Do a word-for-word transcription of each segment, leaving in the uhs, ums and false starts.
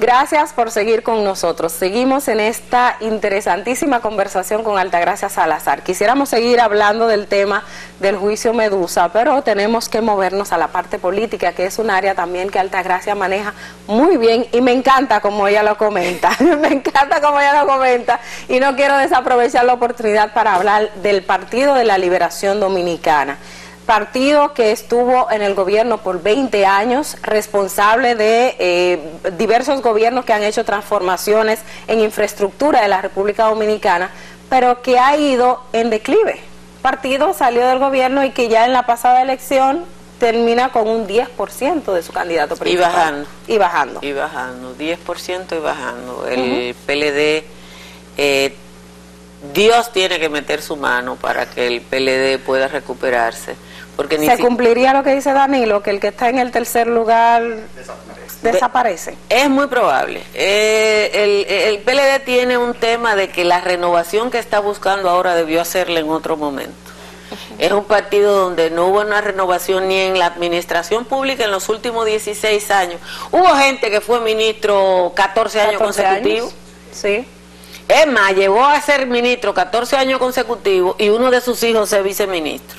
Gracias por seguir con nosotros. Seguimos en esta interesantísima conversación con Altagracia Salazar. Quisiéramos seguir hablando del tema del juicio Medusa, pero tenemos que movernos a la parte política, que es un área también que Altagracia maneja muy bien y me encanta como ella lo comenta. Me encanta como ella lo comenta y no quiero desaprovechar la oportunidad para hablar del Partido de la Liberación Dominicana. Partido que estuvo en el gobierno por veinte años, responsable de eh, diversos gobiernos que han hecho transformaciones en infraestructura de la República Dominicana, pero que ha ido en declive. Partido salió del gobierno y que ya en la pasada elección termina con un diez por ciento de su candidato principal. Y bajando. Y bajando. Y bajando, diez por ciento y bajando. El uh-huh. P L D, eh, Dios tiene que meter su mano para que el P L D pueda recuperarse. Porque ni ¿Se si... cumpliría lo que dice Danilo, que el que está en el tercer lugar desaparece? desaparece? Es muy probable. Eh, el, el P L D tiene un tema de que la renovación que está buscando ahora debió hacerla en otro momento. Uh-huh. Es un partido donde no hubo una renovación ni en la administración pública en los últimos dieciséis años. Hubo gente que fue ministro catorce años consecutivos. Sí. Es más, llevó a ser ministro catorce años consecutivos y uno de sus hijos es viceministro.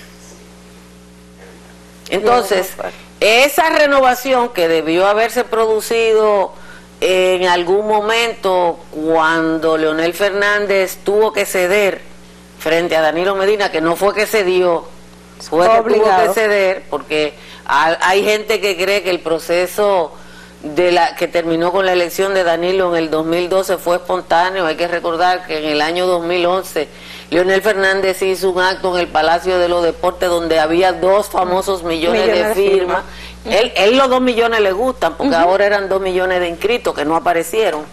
Entonces, esa renovación que debió haberse producido en algún momento cuando Leonel Fernández tuvo que ceder frente a Danilo Medina, que no fue que cedió, fue que tuvo que ceder, porque hay gente que cree que el proceso de la que terminó con la elección de Danilo en el dos mil doce fue espontáneo. Hay que recordar que en el año dos mil once Leonel Fernández hizo un acto en el Palacio de los Deportes donde había dos famosos millones, millones de firmas. De firma. él, él los dos millones le gustan porque uh-huh. ahora eran dos millones de inscritos que no aparecieron.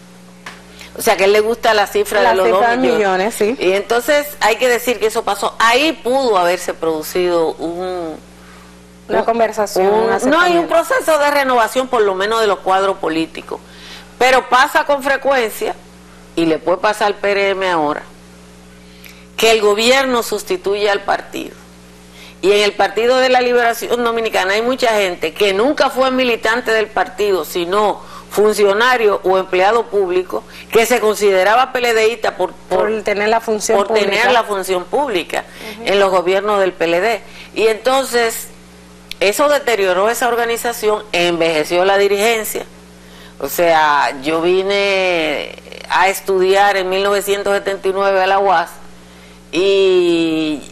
O sea que a él le gusta la cifra la de los dos millones. millones sí. Y entonces hay que decir que eso pasó. Ahí pudo haberse producido un... Una conversación. Un, no hay un proceso de renovación por lo menos de los cuadros políticos. Pero pasa con frecuencia, y le puede pasar al P R M ahora, que el gobierno sustituye al partido. Y en el Partido de la Liberación Dominicana hay mucha gente que nunca fue militante del partido, sino funcionario o empleado público, que se consideraba PLDista por, por, por tener la función por pública, tener la función pública uh-huh. en los gobiernos del P L D. Y entonces eso deterioró esa organización, envejeció la dirigencia. O sea, yo vine a estudiar en mil novecientos setenta y nueve a la U A S y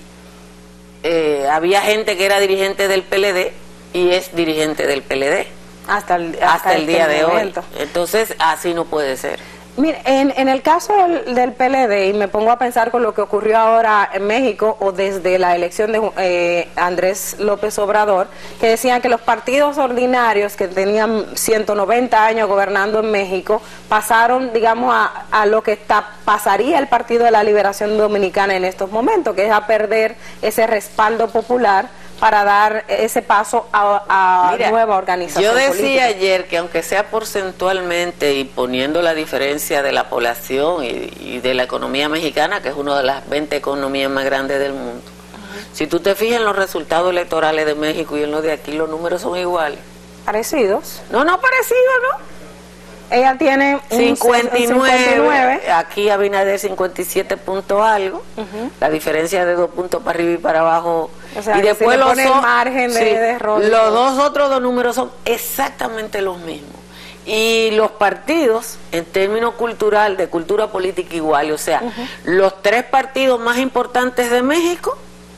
eh, había gente que era dirigente del P L D y es dirigente del P L D hasta el, hasta hasta el este día de momento. hoy. Entonces así no puede ser. Mire, en, en el caso del, del P L D, y me pongo a pensar con lo que ocurrió ahora en México o desde la elección de eh, Andrés López Obrador, que decían que los partidos ordinarios que tenían ciento noventa años gobernando en México pasaron, digamos, a, a lo que está, pasaría el Partido de la Liberación Dominicana en estos momentos, que es a perder ese respaldo popular para dar ese paso a, a Mira, nueva organización yo decía política. ayer que aunque sea porcentualmente y poniendo la diferencia de la población y, y de la economía mexicana, que es una de las veinte economías más grandes del mundo, uh-huh. si tú te fijas en los resultados electorales de México y en los de aquí, los números son iguales. ¿Parecidos? No, no parecidos, ¿no? Ella tiene cincuenta y nueve, aquí Abinader cincuenta y siete puntos algo, uh-huh. la diferencia de dos puntos para arriba y para abajo. O sea, y después si los pone el margen de, sí, de error. Los dos otros dos números son exactamente los mismos. Y los partidos, en términos cultural, de cultura política igual, o sea, uh-huh. los tres partidos más importantes de México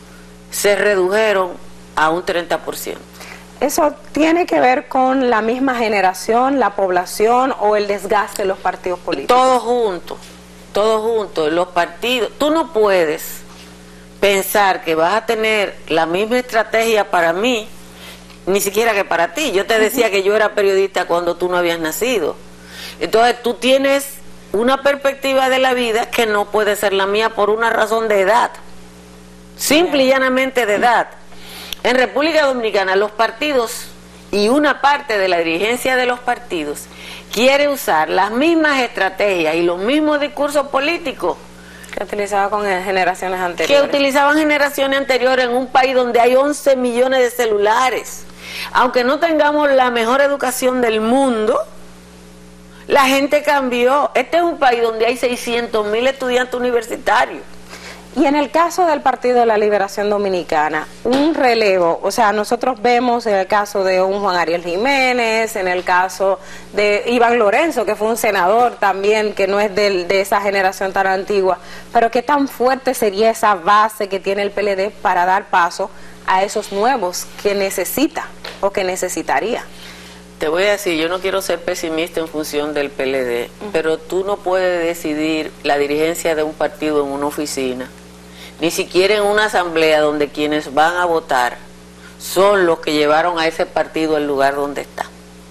se redujeron a un treinta por ciento. ¿Eso tiene que ver con la misma generación, la población o el desgaste de los partidos políticos? Todo junto, todo junto. Los partidos, tú no puedes pensar que vas a tener la misma estrategia para mí, ni siquiera que para ti. Yo te decía que yo era periodista cuando tú no habías nacido. Entonces tú tienes una perspectiva de la vida que no puede ser la mía por una razón de edad, simple y llanamente de edad. En República Dominicana los partidos y una parte de la dirigencia de los partidos quiere usar las mismas estrategias y los mismos discursos políticos que utilizaba con generaciones anteriores. Que utilizaban generaciones anteriores en un país donde hay once millones de celulares. Aunque no tengamos la mejor educación del mundo, La gente cambió. Este es un país donde hay seiscientos mil estudiantes universitarios. Y en el caso del Partido de la Liberación Dominicana, un relevo, o sea, nosotros vemos en el caso de un Juan Ariel Jiménez, en el caso de Iván Lorenzo, que fue un senador también, que no es de, de esa generación tan antigua, pero qué tan fuerte sería esa base que tiene el P L D para dar paso a esos nuevos que necesita o que necesitaría. Te voy a decir, yo no quiero ser pesimista en función del P L D, uh-huh. pero tú no puedes decidir la dirigencia de un partido en una oficina, ni siquiera en una asamblea donde quienes van a votar son los que llevaron a ese partido al lugar donde está.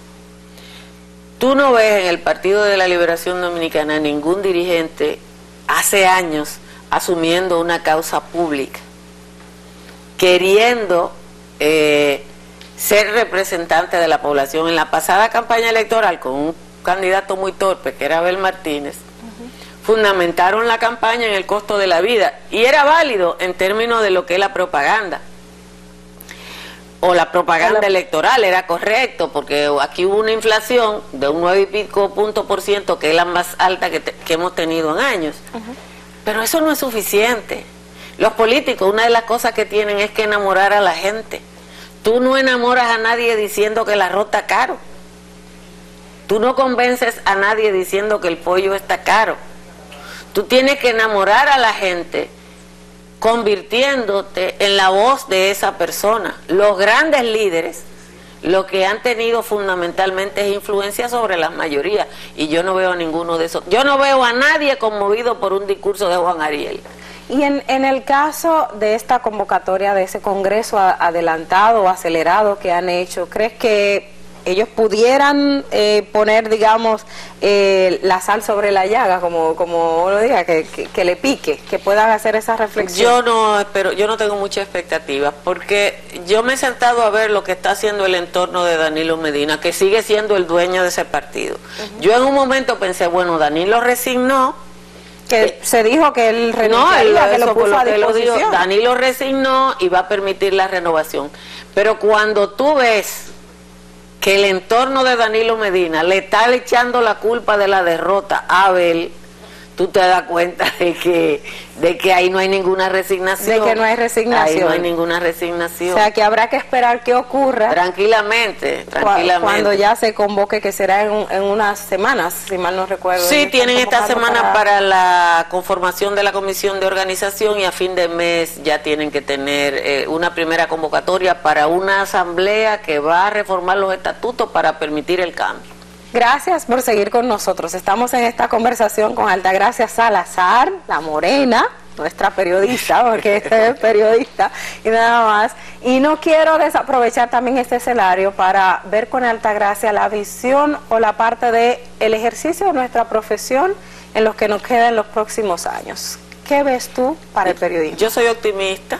Tú no ves en el Partido de la Liberación Dominicana ningún dirigente hace años asumiendo una causa pública, queriendo eh, ser representante de la población. En la pasada campaña electoral, con un candidato muy torpe, que era Abel Martínez, uh-huh. fundamentaron la campaña en el costo de la vida, y era válido en términos de lo que es la propaganda, o la propaganda la... electoral, era correcto, porque aquí hubo una inflación de un nueve y pico punto por ciento, que es la más alta que, te, que hemos tenido en años, uh-huh. pero eso no es suficiente. Los políticos, una de las cosas que tienen es que enamorar a la gente. Tú no enamoras a nadie diciendo que el arroz está caro. Tú no convences a nadie diciendo que el pollo está caro. Tú tienes que enamorar a la gente convirtiéndote en la voz de esa persona. Los grandes líderes, lo que han tenido fundamentalmente es influencia sobre las mayorías, y yo no veo a ninguno de esos. Yo no veo a nadie conmovido por un discurso de Juan Ariel. Y en, en el caso de esta convocatoria, de ese congreso a, adelantado o acelerado que han hecho, ¿crees que ellos pudieran eh, poner, digamos, eh, la sal sobre la llaga, como como uno diga, que, que, que le pique, que puedan hacer esa reflexión? Yo no espero, yo no tengo mucha expectativa, porque yo me he sentado a ver lo que está haciendo el entorno de Danilo Medina, que sigue siendo el dueño de ese partido. Uh-huh. Yo en un momento pensé, bueno, Danilo resignó, que eh, se dijo que él renunciaría, no, que lo puso a disposición. Dijo, Danilo resignó y va a permitir la renovación. Pero cuando tú ves que el entorno de Danilo Medina le está echando la culpa de la derrota a Abel, tú te das cuenta de que de que ahí no hay ninguna resignación. De que no hay resignación. Ahí no hay ninguna resignación. O sea, que habrá que esperar que ocurra. Tranquilamente, tranquilamente. Cuando ya se convoque, que será en, en unas semanas, si mal no recuerdo. Sí, tienen esta semana para... para la conformación de la comisión de organización, y a fin de mes ya tienen que tener eh, una primera convocatoria para una asamblea que va a reformar los estatutos para permitir el cambio. Gracias por seguir con nosotros. Estamos en esta conversación con Altagracia Salazar, la morena, nuestra periodista, porque este es periodista y nada más. Y no quiero desaprovechar también este escenario para ver con Altagracia la visión o la parte de el ejercicio de nuestra profesión en los que nos queda en los próximos años. ¿Qué ves tú para el periodismo? Yo soy optimista.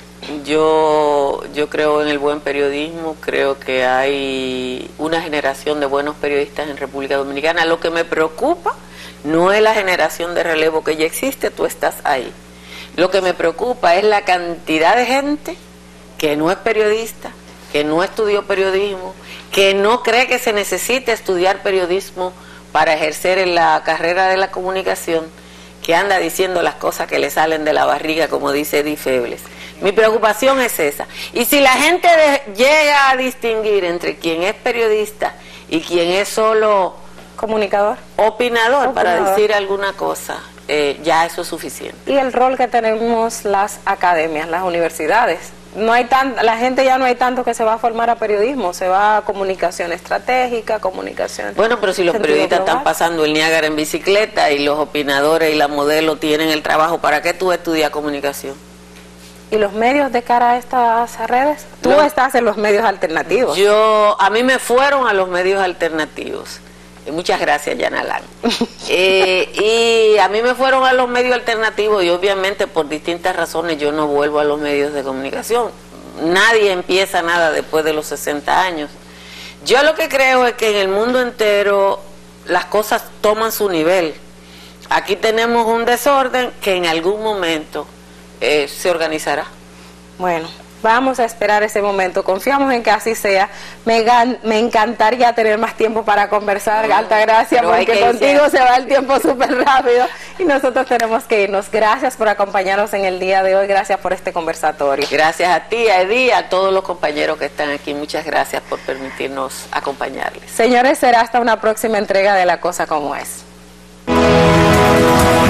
Yo, yo creo en el buen periodismo, creo que hay una generación de buenos periodistas en República Dominicana. Lo que me preocupa no es la generación de relevo que ya existe, tú estás ahí. Lo que me preocupa es la cantidad de gente que no es periodista, que no estudió periodismo, que no cree que se necesite estudiar periodismo para ejercer en la carrera de la comunicación, que anda diciendo las cosas que le salen de la barriga, como dice Edith Febles. Mi preocupación es esa. Y si la gente de, llega a distinguir entre quien es periodista y quien es solo comunicador, opinador, opinador. para decir alguna cosa, eh, ya eso es suficiente. Y el rol que tenemos las academias, las universidades. No hay tan, la gente ya no hay tanto que se va a formar a periodismo, se va a comunicación estratégica, comunicación... Bueno, pero si los periodistas global. están pasando el Niágara en bicicleta y los opinadores y la modelo tienen el trabajo, ¿para qué tú estudias comunicación? ¿Y los medios de cara a estas redes? Tú no. estás en los medios alternativos. Yo, a mí me fueron a los medios alternativos. Y muchas gracias, Yanalán. eh, y a mí me fueron a los medios alternativos, y obviamente por distintas razones yo no vuelvo a los medios de comunicación. Nadie empieza nada después de los sesenta años. Yo lo que creo es que en el mundo entero las cosas toman su nivel. Aquí tenemos un desorden que en algún momento eh, se organizará. Bueno. Vamos a esperar ese momento, confiamos en que así sea. Me, gan me encantaría tener más tiempo para conversar, no, Altagracia, porque contigo se va el tiempo súper rápido y nosotros tenemos que irnos. Gracias por acompañarnos en el día de hoy, gracias por este conversatorio. Gracias a ti, a Edith, a todos los compañeros que están aquí, muchas gracias por permitirnos acompañarles. Señores, será hasta una próxima entrega de La Cosa Como Es.